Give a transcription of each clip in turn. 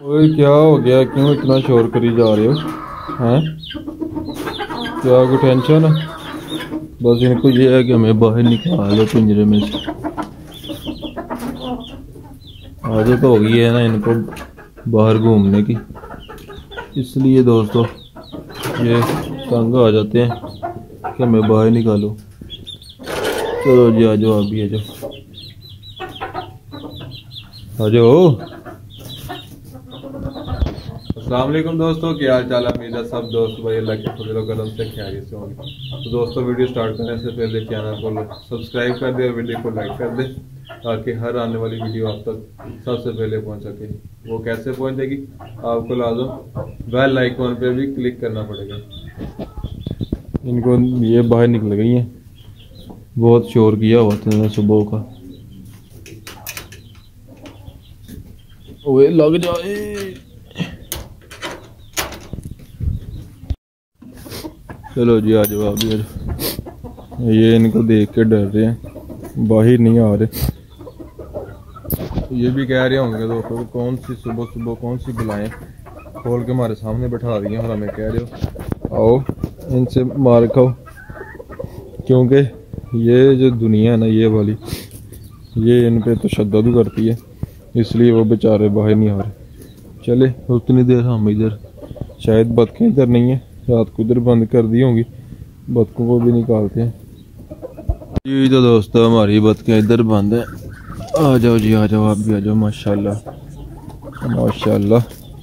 ओए क्या हो गया, क्यों इतना शोर करी जा रहे हो हैं? क्या कोई टेंशन है? बस इनको ये है कि हमें बाहर निकालो पिंजरे में से। आदत हो गई है ना इनको बाहर घूमने की, इसलिए दोस्तों ये तंग आ जाते हैं कि हमें बाहर निकालो। चलो जी आ जाओ, आप भी आ जाओ, आ जाओ। अस्सलाम वालेकुम दोस्तों, क्या हाल चाल है? मेरा सब दोस्त भाई अल्लाह के फजल और करम से खैरियत से होंगे। तो दोस्तों वीडियो स्टार्ट करने से पहले चैनल को सब्सक्राइब कर दे और वीडियो को लाइक कर दे ताकि हर आने वाली वीडियो आप तक सबसे पहले पहुंच सके। वो कैसे पहुंचेगी? आपको लाजम बेल आइकॉन पे भी क्लिक करना पड़ेगा। इनको ये बाहर निकल गई हैं, बहुत शोर किया हुआ था सुबह का। ओए लग जाए। चलो जी आ जाओ, आप भी आ जाओ। ये इनको देख के डर रहे हैं, बाहर नहीं आ रहे। ये भी कह रहे होंगे दोस्तों कौन सी सुबह सुबह कौन सी बुलाएं खोल के हमारे सामने बैठा रही हैं और हमें कह रहे हो आओ इनसे मार खाओ। क्योंकि ये जो दुनिया है ना ये वाली, ये इन पे तशद्दुद करती है, इसलिए वो बेचारे बाहर नहीं आ रहे। चले उतनी देर हम इधर, शायद बतखें इधर नहीं है, रात को इधर बंद कर दी होंगी, बतखों को भी निकालते हैं जी। तो दोस्तों हमारी बतखें इधर बंद है, आ जाओ जी आ जाओ, आप भी आ जाओ। माशाल्लाह माशाल्लाह।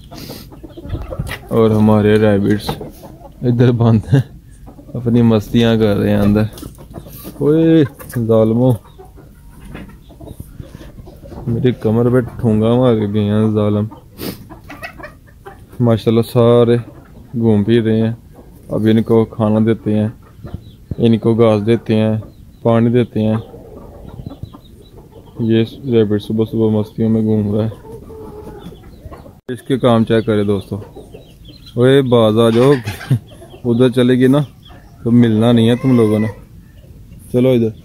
और हमारे रैबिट्स इधर बंद हैं, अपनी मस्तियां कर रहे हैं अंदर। ओए जालमो, मेरी कमर पे ठूंगा मार के गए हैं जालम। माशाल्लाह सारे घूम फिर रहे हैं। अब इनको खाना देते हैं, इनको घास देते हैं, पानी देते हैं। ये रैबिट सुबह सुबह मस्तियों में घूम रहा है। इसके काम चेक करें दोस्तों। ओए बाज आ जाओ, उधर चलेगी ना तो मिलना नहीं है तुम लोगों ने। चलो इधर,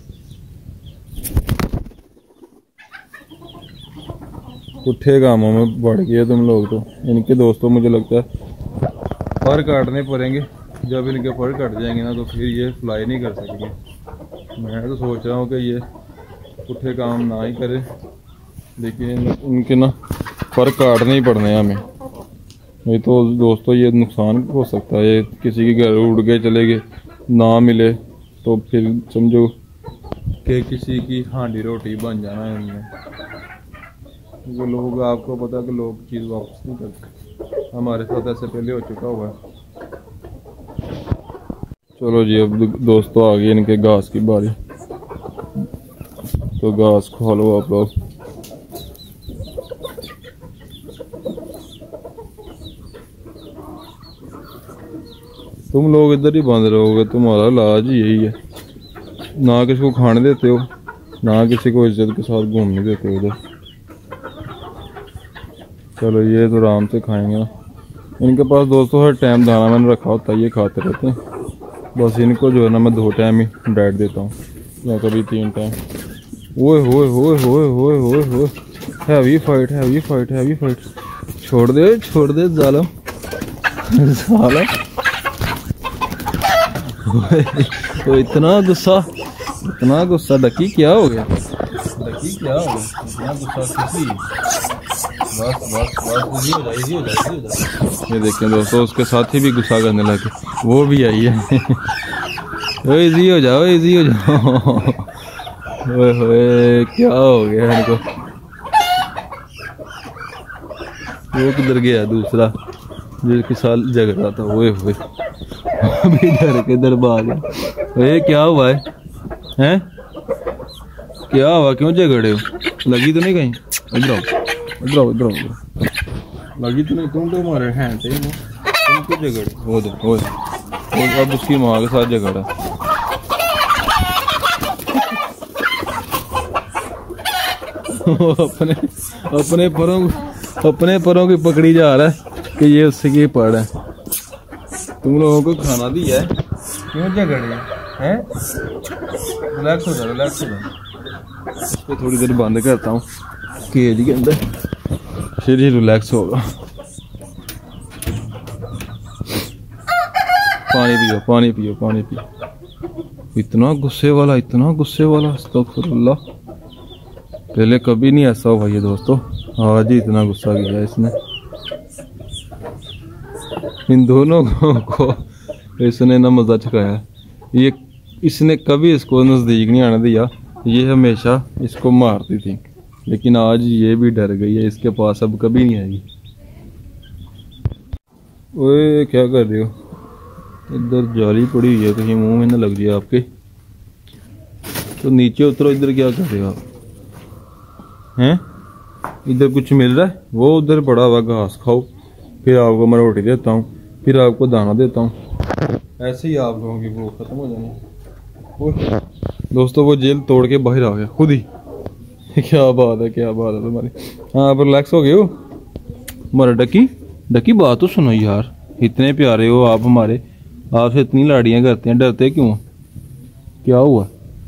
पुट्ठे कामों में बढ़ गए तुम लोग तो। इनके दोस्तों मुझे लगता है फर काटने पड़ेंगे। जब इनके फर कट जाएंगे ना तो फिर ये फ्लाई नहीं कर सकेंगे। मैं तो सोच रहा हूँ कि ये पुट्ठे काम ना ही करे, लेकिन इनके ना फर काटने ही पड़ने हैं हमें। नहीं तो दोस्तों ये नुकसान हो सकता है। ये किसी के घर उड़ के चले गए, ना मिले तो फिर समझो कि किसी की हांडी रोटी बन जाना है इनमें। वो लोग, आपको पता है कि लोग चीज़ वापस नहीं करते, हमारे साथ ऐसे पहले हो चुका हुआ है। चलो जी अब दोस्तों आ गई इनके घास की बारी, तो घास खा लो आप लोग। तुम लोग इधर ही बंद रहोगे, तुम्हारा इलाज ही यही है। ना किसी को खाने देते हो, ना किसी को इज्जत के साथ घूमने देते हो इधर। चलो ये तो आराम से खाएंगे ना। इनके पास दोस्तों हर टाइम दाना मैंने रखा होता है, ये खाते रहते हैं। बस इनको जो है ना मैं 2 टाइम ही डाइट देता हूँ, या कभी 3 टाइम। ओए होए होए होए होए होए होए, heavy fight heavy fight heavy fight. छोड़ दे जालम साला। तो इतना गुस्सा डकी क्या हो गया? डकी क्या हो गया? इतना गुस्सा किसी? बस इजी हो जाए। ये देखें दोस्तों उसके साथी भी गुस्सा करने लगे, वो भी आई है। इजी हो जाओ, इजी हो जाओ। ओए क्या हो गया इनको? वो किधर गया दूसरा जिसके साथ झगड़ा था? ओए होए अभी डर के दर भाग गया। क्या हुआ है? हैं क्या हुआ? क्यों झगड़े हो? लगी तो नहीं कहीं? इधर आओ। लगी तो नहीं? तुम तो हमारे हैंड थे, तुम क्यों झगड़े? वो अब उसकी माँ के साथ झगड़ा। अपने परों की पकड़ी जा रहा है कि ये उससे की पड़ है। तुम लोगों को खाना दिया है, क्यों झगड़े हैं? रिलैक्स हो जाओ। इसको थोड़ी देर बंद करता हूँ केज के अंदर, फिर ही रिलैक्स होगा। पानी पियो पानी पियो पानी पियो। इतना गुस्से वाला अस्तगफुरुल्लाह, पहले कभी नहीं ऐसा हुआ ये दोस्तों, आज ही इतना गुस्सा किया इसने। इन दोनों को इसने ना मजा चुकाया। ये इसने कभी इसको नज़दीक नहीं आने दिया, ये हमेशा इसको मारती थी, लेकिन आज ये भी डर गई है, इसके पास अब कभी नहीं आएगी। ओए क्या कर रहे हो? इधर जाली पड़ी हुई है, कहीं मुंह में ना लग जाए आपके। तो नीचे उतरो, इधर क्या कर रहे हो आप हैं? इधर कुछ मिल रहा है? वो उधर पड़ा हुआ घास खाओ, फिर आपको मैं रोटी देता हूँ, फिर आपको दाना देता हूँ। ऐसे ही आप लोगों की भूख खत्म हो जानी। दोस्तों वो जेल तोड़ के बाहर आ गया खुद ही। क्या बात है तुम्हारी। हाँ आप रिलैक्स हो गए हो? हमारा डकी बात तो सुनो यार, इतने प्यारे हो आप हमारे, आपसे इतनी लाड़ियाँ करते हैं, डरते क्यों? क्या हुआ?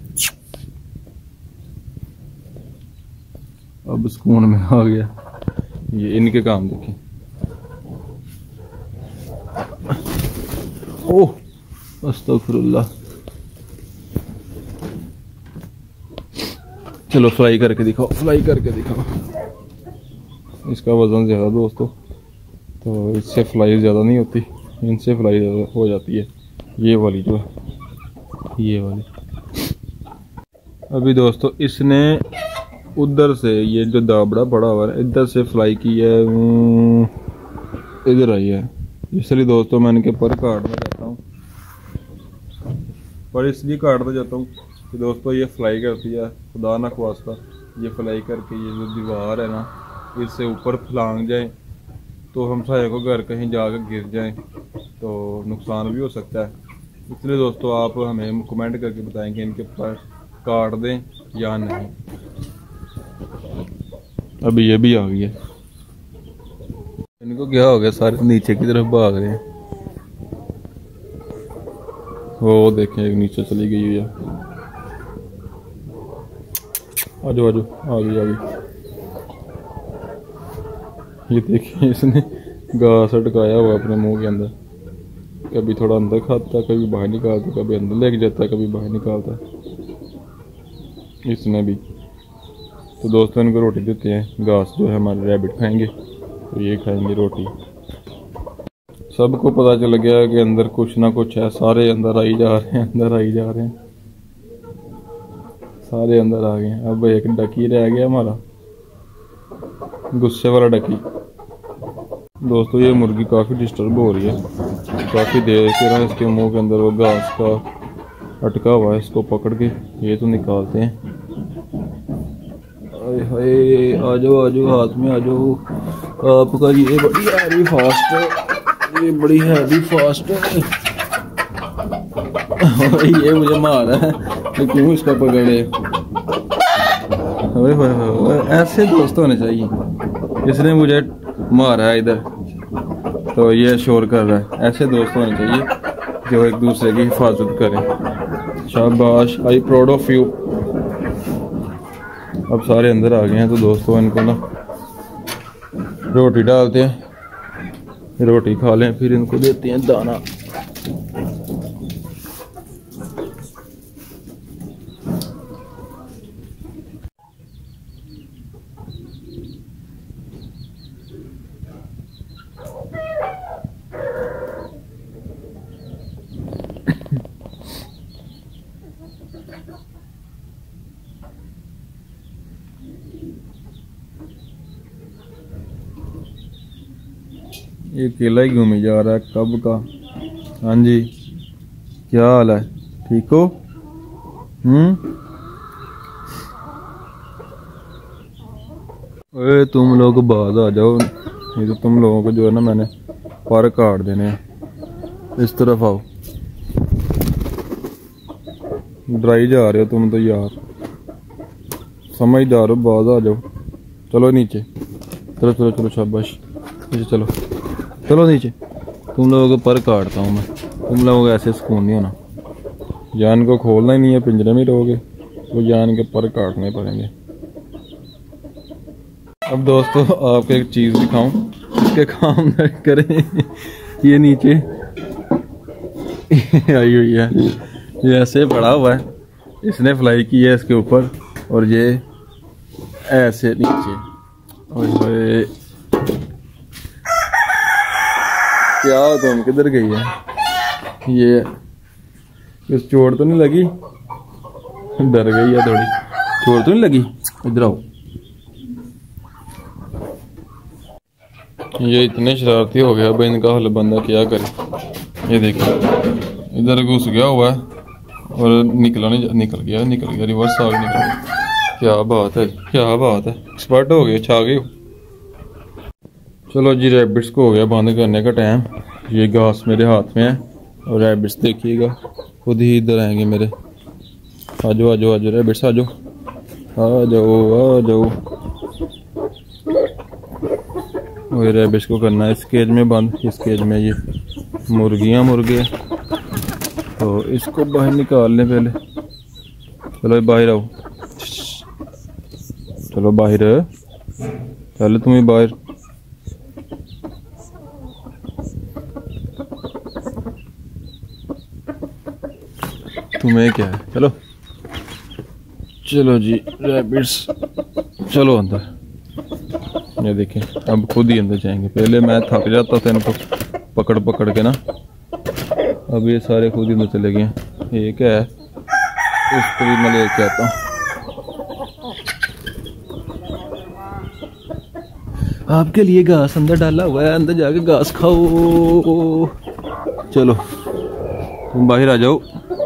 अब सुकून में आ गया। ये इनके काम देखें। ओह अस्तगफुरुल्लाह। चलो फ्राई करके दिखाओ। इसका वजन ज़्यादा दोस्तों, तो इससे फ्लाई ज़्यादा नहीं होती, इनसे फ्लाई ज़्यादा हो जाती है। ये वाली जो है, ये वाली। अभी दोस्तों इसने उधर से, ये जो दाबड़ा पड़ा हुआ है, इधर से फ्लाई की है, इधर आई है। इसलिए दोस्तों मैं इनके पर काटना चाहता हूँ, पर इसलिए काटना चाहता हूँ कि दोस्तों ये फ्लाई करती है, खुदा ना ख्वास्ता ये फ्लाई करके ये जो दीवार है ना, इससे ऊपर फलांग जाए तो हम सारे को घर कहीं जाकर गिर जाए तो नुकसान भी हो सकता है। इसलिए दोस्तों आप हमें कमेंट करके बताएं कि इनके पर काट दें या नहीं। अभी ये भी आ गई है। इनको क्या हो गया, सारे नीचे की तरफ भाग रहे हैं। वो देखें एक नीचे चली गई है। आजो आ गई। ये देखिए इसने घास अटकाया हुआ अपने मुंह के अंदर, कभी थोड़ा अंदर खाता है, कभी बाहर निकालता, कभी अंदर लेके जाता है, कभी बाहर निकालता है। इसने भी तो दोस्तों इनको रोटी देते हैं। घास जो है हमारे रैबिट खाएंगे, तो ये खाएंगे रोटी। सबको पता चल गया कि अंदर कुछ ना कुछ है, सारे अंदर आई जा रहे हैं, सारे अंदर आ गए। अब एक डकी रह गया हमारा, गुस्से वाला डकी। दोस्तों ये मुर्गी काफ़ी डिस्टर्ब हो रही है, काफ़ी देर से ना इसके मुंह के अंदर वो घास का अटका हुआ है। इसको पकड़ के ये तो निकालते हैं। हाय आ जाओ हाथ में आ जाओ। आपका ये बड़ी हैवी फास्ट है, ये बड़ी हैवी फास्ट है। ये मुझे मारा है तो क्यों इसका पकड़े? ऐसे दोस्त होने चाहिए। इसने मुझे मारा है इधर तो ये शोर कर रहा है। ऐसे दोस्त होने चाहिए जो एक दूसरे की हिफाजत करें। शाबाश, आई प्राउड ऑफ यू। अब सारे अंदर आ गए हैं तो दोस्तों इनको ना रोटी डालते हैं, रोटी खा लें, फिर इनको देते हैं दाना। ये अकेला ही घूमे जा रहा है कब का। हाँ जी क्या हाल है, ठीक हो? अरे तुम लोग बाहर आ जाओ, ये तो तुम लोगों को जो है ना मैंने पर काट देने हैं। इस तरफ आओ, ड्राई जा रहे हो तुम तो यार, समझदार हो, बाहर आ जाओ। चलो नीचे, चलो चलो चलो शाबाश, नीचे चलो चलो नीचे। तुम लोगों को पर काटता हूँ मैं, तुम लोगों को ऐसे सुकून नहीं होना। जान को खोलना ही नहीं है, पिंजरे में रहोगे तो जान के पर काटने पड़ेंगे। अब दोस्तों आपको एक चीज़ दिखाऊं, इसके काम न करें। ये नीचे आई हुई है, ये ऐसे पड़ा हुआ है, इसने फ्लाई की है इसके ऊपर और ये ऐसे नीचे। ओए क्या तुम किधर गई है? ये इस चोट तो नहीं लगी? डर गई है थोड़ी। चोट तो नहीं लगी? इधर आओ। ये इतने शरारती हो गया, अब इनका हल बंदा क्या करे। ये देखिए इधर घुस गया हुआ है और निकल गया रिवर्स आ गया, निकल गया। क्या बात है, क्या बात है, एक्सपर्ट हो गए, छा गए। चलो जी, रैबिट्स को हो गया बंद करने का टाइम। ये घास मेरे हाथ में है और रैबिट्स देखिएगा खुद ही इधर आएंगे मेरे। आ जाओ आ जाओ आ जाओ रैबिट्स, आ जाओ आ जाओ आ जाओ। और रैबिट्स को करना है इस केज में बंद। इस केज में ये मुर्गे, तो इसको बाहर निकाल लें पहले। चलो बाहर आओ, चलो बाहर, चलो तुम्हें बाहर। तुम्हें क्या है, चलो चलो जी रैबिट्स, चलो अंदर। ये देखें अब खुद ही अंदर जाएंगे। पहले मैं थक जाता था इनको पकड़ पकड़ के ना, अब ये सारे खुद ही अंदर चले गए। एक है उसको भी मैं लेके आता हूँ। आपके लिए घास अंदर डाला हुआ है, अंदर जाके घास खाओ। चलो तुम बाहर आ जाओ,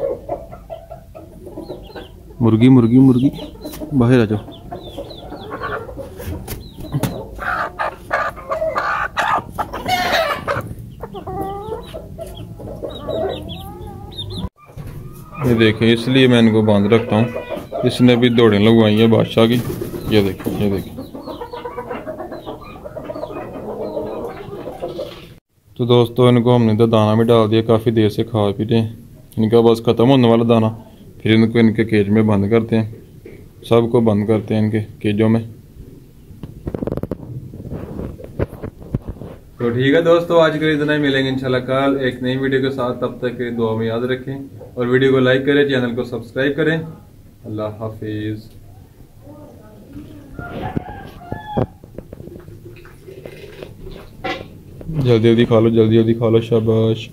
मुर्गी बाहर आ जाओ। ये देखें, इसलिए मैं इनको बांध रखता हूँ। इसने भी दौड़े लगवाई है बादशाह की। ये देखें, ये देखें। तो दोस्तों इनको हमने तो दाना भी डाल दिया, काफ़ी देर से खा पी रहे हैं। इनका बस ख़त्म होने वाला दाना, फिर इनको इनके केज में बंद करते हैं। सबको बंद करते हैं इनके केजों में। तो ठीक है दोस्तों, आज के लिए इतना ही। मिलेंगे इंशाल्लाह कल एक नई वीडियो के साथ। तब तक के दुआ में याद रखें और वीडियो को लाइक करें, चैनल को सब्सक्राइब करें। अल्लाह हाफिज। जल्दी जल्दी खा लो, शाबाश।